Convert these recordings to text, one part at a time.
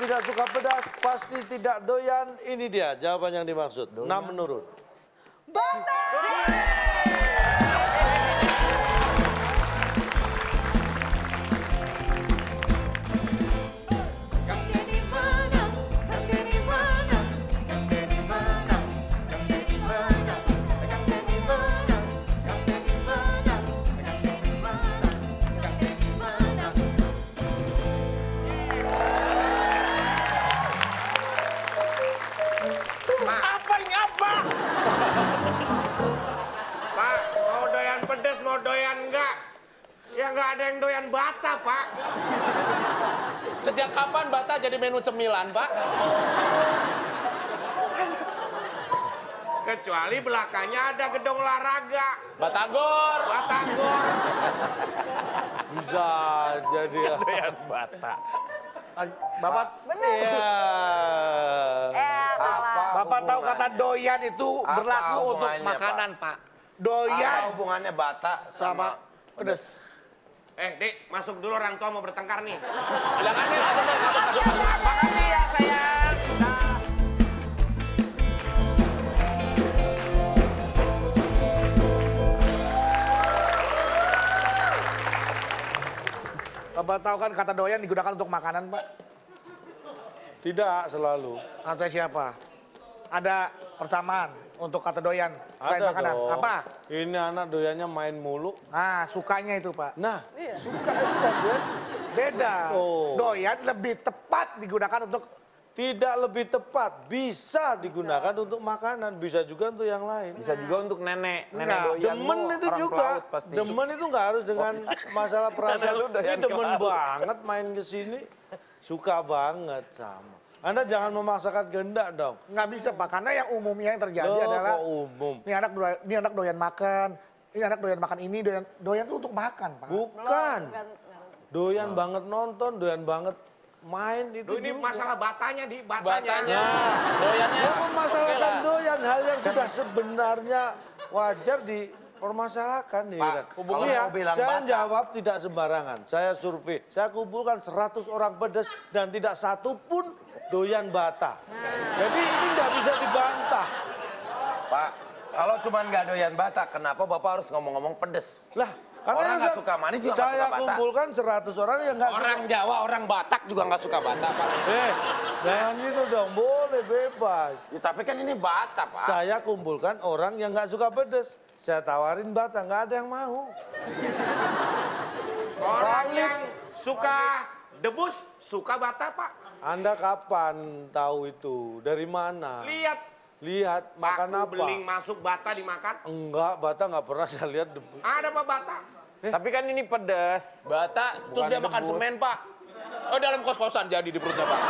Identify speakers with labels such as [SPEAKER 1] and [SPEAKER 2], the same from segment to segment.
[SPEAKER 1] tidak suka pedas, pasti tidak doyan. Ini dia jawaban yang dimaksud. 6 menurut.
[SPEAKER 2] Bata!
[SPEAKER 3] Pak, mau doyan pedes, mau doyan enggak? Ya nggak ada yang doyan bata, Pak.
[SPEAKER 4] Sejak kapan bata jadi menu cemilan, Pak?
[SPEAKER 3] Kecuali belakangnya ada gedung olahraga.
[SPEAKER 4] Batagor.
[SPEAKER 3] Batagor.
[SPEAKER 1] Bisa jadi ya.
[SPEAKER 4] Doyan bata.
[SPEAKER 5] Bapak,
[SPEAKER 2] Bener.
[SPEAKER 1] Iya.
[SPEAKER 5] Bapak tahu kata doyan itu berlaku untuk
[SPEAKER 6] hubungannya,
[SPEAKER 5] makanan, Pak.
[SPEAKER 6] Apa
[SPEAKER 5] Doyan
[SPEAKER 6] hubungannya bata
[SPEAKER 5] sama pedes.
[SPEAKER 3] Dik, masuk dulu, orang tua mau bertengkar nih.
[SPEAKER 4] Silakan deh, masuk.
[SPEAKER 5] Makasih ya, sayang. Bapak tahu kan kata doyan digunakan untuk makanan, Pak?
[SPEAKER 1] Tidak selalu.
[SPEAKER 5] Kata siapa? Ada persamaan untuk kata doyan selain
[SPEAKER 1] Ada
[SPEAKER 5] makanan.
[SPEAKER 1] dong.
[SPEAKER 5] Apa?
[SPEAKER 1] Ini anak doyannya main mulu.
[SPEAKER 5] Nah, sukanya itu, Pak.
[SPEAKER 1] Nah, suka aja dia.
[SPEAKER 5] Beda.
[SPEAKER 1] Oh.
[SPEAKER 5] Doyan lebih tepat digunakan untuk
[SPEAKER 1] Tidak lebih tepat, bisa digunakan untuk makanan, bisa juga untuk yang lain.
[SPEAKER 6] Bisa juga untuk nenek
[SPEAKER 5] Enggak,
[SPEAKER 6] doyan.
[SPEAKER 1] Demen itu juga, demen itu nggak harus dengan masalah perasaan.
[SPEAKER 6] lu doyan
[SPEAKER 1] Ini demen
[SPEAKER 6] ke laut.
[SPEAKER 1] banget main ke sini, suka banget sama. Anda jangan memaksakan kehendak dong.
[SPEAKER 5] nggak bisa, Pak. Karena yang umumnya yang terjadi
[SPEAKER 1] Loh,
[SPEAKER 5] adalah
[SPEAKER 1] kok umum.
[SPEAKER 5] ini anak doyan makan, ini anak doyan makan ini, doyan itu untuk makan, Pak.
[SPEAKER 1] Bukan, doyan banget nonton, doyan banget main itu.
[SPEAKER 3] Duh, ini
[SPEAKER 1] juga.
[SPEAKER 3] masalah batanya,
[SPEAKER 4] Batanya. Doyannya.
[SPEAKER 1] Mau memasalahkan
[SPEAKER 4] Oke lah.
[SPEAKER 1] doyan, hal yang sudah sebenarnya wajar dipermasalahkan nih.
[SPEAKER 6] Pak,
[SPEAKER 1] Ran.
[SPEAKER 6] kalau
[SPEAKER 1] Ini ya,
[SPEAKER 6] mau bilang
[SPEAKER 1] saya
[SPEAKER 6] bata.
[SPEAKER 1] jawab tidak sembarangan. Saya survei, saya kumpulkan 100 orang pedas dan tidak satu pun doyan bata. Jadi ini nggak bisa dibantah.
[SPEAKER 6] Pak, kalau cuma nggak doyan bata, kenapa Bapak harus ngomong-ngomong pedes?
[SPEAKER 1] Lah, karena
[SPEAKER 6] Orang
[SPEAKER 1] yang
[SPEAKER 6] nggak
[SPEAKER 1] saya-
[SPEAKER 6] suka manis juga nggak
[SPEAKER 1] saya
[SPEAKER 6] suka bata.
[SPEAKER 1] kumpulkan 100 orang yang nggak suka.
[SPEAKER 4] Orang Jawa, orang Batak juga nggak suka bata, Pak.
[SPEAKER 1] Jangan gitu dong, boleh bebas.
[SPEAKER 6] Ya, tapi kan ini bata, Pak.
[SPEAKER 1] Saya kumpulkan orang yang nggak suka pedes. Saya tawarin bata, nggak ada yang mau.
[SPEAKER 3] Orang yang suka debus, suka bata, Pak.
[SPEAKER 1] Anda kapan tahu itu? Dari mana? Lihat makan
[SPEAKER 3] Paku
[SPEAKER 1] apa?
[SPEAKER 3] beling masuk bata dimakan.
[SPEAKER 1] Enggak, bata nggak pernah saya lihat.
[SPEAKER 3] Ada apa bata?
[SPEAKER 6] Tapi kan ini pedes.
[SPEAKER 4] Bata, terus dia makan semen, Pak. Oh, dalam kos-kosan jadi di perutnya, Pak.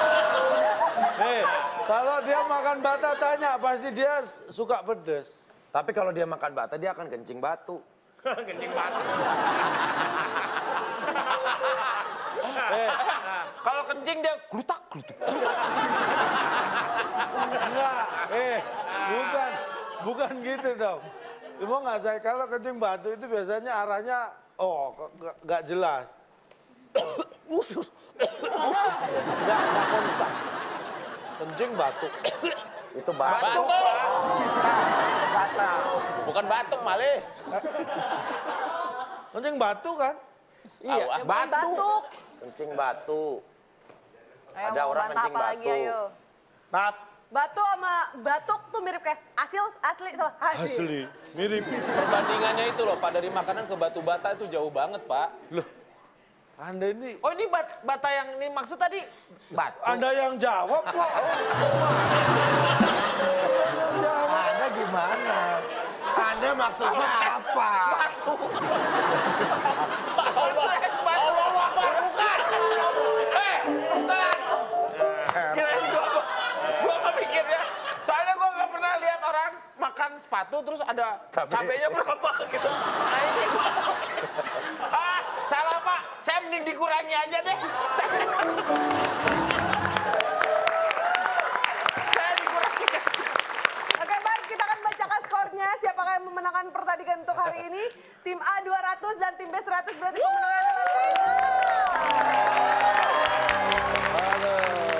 [SPEAKER 1] Kalau dia makan bata tanya, pasti dia suka pedes.
[SPEAKER 6] Tapi kalau dia makan bata, dia akan kencing batu.
[SPEAKER 3] Kencing bata.
[SPEAKER 6] Kalau kencing dia glutak.
[SPEAKER 1] Enggak, bukan gitu dong. Cuma nggak saya, kalau kencing batu itu biasanya arahnya, nggak jelas. Nggak konstan. Kencing batu.
[SPEAKER 6] Itu batu.
[SPEAKER 5] Bata.
[SPEAKER 4] Bukan batuk, malih.
[SPEAKER 1] Kencing batu kan?
[SPEAKER 6] Iya,
[SPEAKER 2] Batuk.
[SPEAKER 6] kencing batu.
[SPEAKER 2] Ayo,
[SPEAKER 6] Ada
[SPEAKER 2] mau
[SPEAKER 6] orang
[SPEAKER 2] bantah
[SPEAKER 6] kencing
[SPEAKER 2] apa lagi,
[SPEAKER 6] batu.
[SPEAKER 2] ayo. Batu sama batuk tuh mirip kayak asli sama hasil.
[SPEAKER 1] Asli, mirip.
[SPEAKER 4] Perbandingannya itu loh, Pak. Dari makanan ke batu bata itu jauh banget, Pak.
[SPEAKER 1] Loh, Anda ini,
[SPEAKER 5] Oh, ini bata yang ini maksud tadi batu.
[SPEAKER 1] Anda yang jawab kok.
[SPEAKER 6] Anda gimana? Anda maksudnya apa?
[SPEAKER 4] Allah Akbar, bukan! Bukan!
[SPEAKER 6] Kirain gua nggak mikir ya. Soalnya gua nggak pernah lihat orang makan sepatu terus ada cabenya berapa gitu. Nah ini gua. Salah Pak. Saya mending dikurangi aja deh. Saya dikurangi aja.
[SPEAKER 2] Oke, baik, kita akan bacakan skornya. Siapakah yang memenangkan pertandingan untuk hari ini? Tim A 200 dan tim B 100 berarti pemenangnya adalah tim A.
[SPEAKER 1] Aduh.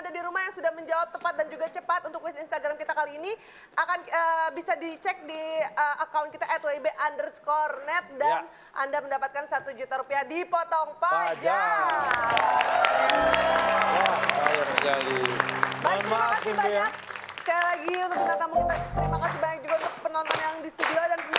[SPEAKER 2] ada di rumah yang sudah menjawab tepat dan juga cepat untuk quiz Instagram kita kali ini akan bisa dicek di akun kita @wib_net dan Anda mendapatkan Rp1.000.000 dipotong pajak.
[SPEAKER 1] Wah, sayang sekali.
[SPEAKER 2] Baik,
[SPEAKER 1] Mohon
[SPEAKER 2] terima
[SPEAKER 1] maaf,
[SPEAKER 2] kasih
[SPEAKER 1] Bumbu ya.
[SPEAKER 2] banyak. Sekali lagi untuk bintang tamu kita, terima kasih banyak juga untuk penonton yang di studio dan